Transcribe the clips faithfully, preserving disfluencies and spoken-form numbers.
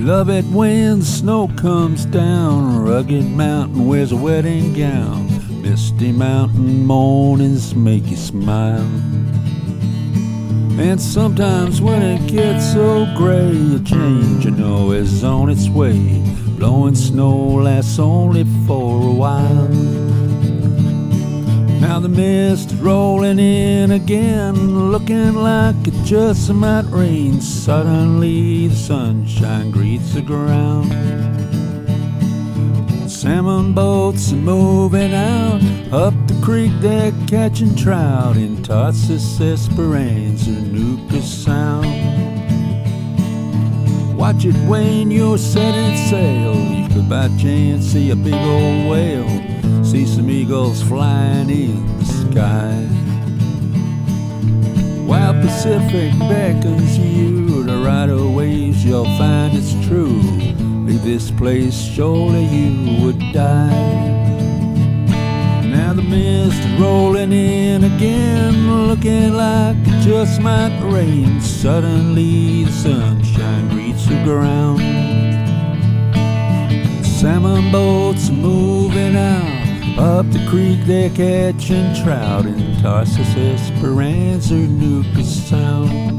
Love it when the snow comes down. Rugged mountain wears a wedding gown. Misty mountain mornings make you smile. And sometimes when it gets so gray, a change you know is on its way. Blowing snow lasts only for a while. Now the mist is rolling in again, looking like it just might rain. Suddenly the sunshine greets the ground. Salmon boats are moving out up the creek, they're catching trout in Tarsus, Esperanza, Nuka Sound. Watch it when you're setting sail. You could by chance see a big old whale, see some eagles flying in the sky. While Pacific beckons you to ride her waves, you'll find it's true. Leave this place, surely you would die. Now the mist is rolling in again, looking like it just might rain. Suddenly the sunshine greets the ground. Salmon boats are moving out up the creek, they're catching trout in Tarsus, Esperanza, Nuka Sound.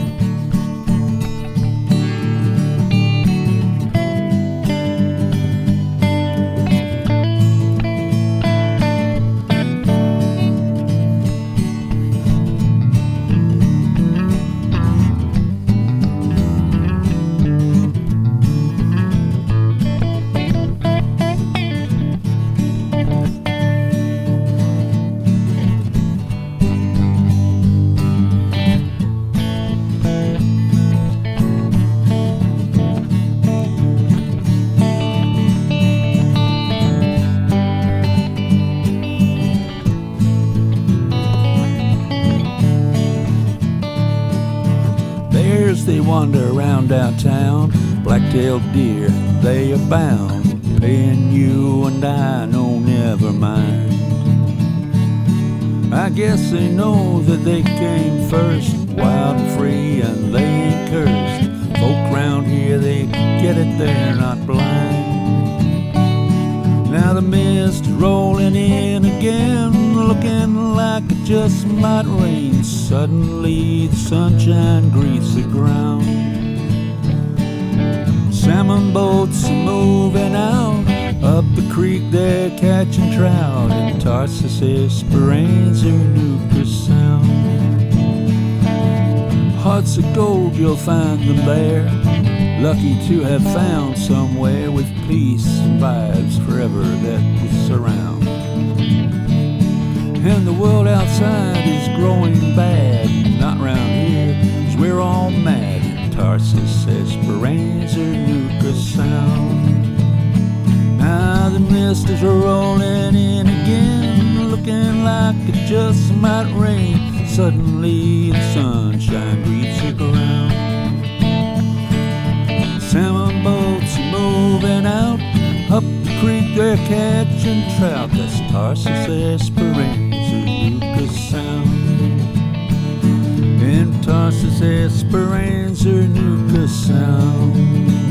They wander around downtown, black-tailed deer, they abound, paying you and I no never mind. I guess they know that they came first, wild and free, and they ain't cursed. Folk round here, they get it, they're not blind. Now the mist is rolling in again, looking like it just might rain. Suddenly the sunshine greets the ground. Salmon boats are moving out up the creek, they're catching trout in Tarsus, Esperanza, Nuka Sound. Hearts of gold, you'll find them there, lucky to have found somewhere with peace and vibes forever that will surround. And the world outside is growing bad, not round here, 'cause we're all mad in Tarsus, Esperanza, Nuka Sound. Now the mist is rolling in again, looking like it just might rain. Suddenly the sunshine greets the ground. Salmon boats are moving out up the creek, they're catching trout. That's Tarsus, Esperanza, Nuka Sound. In Tarsus, Esperanza, Nuka Sound.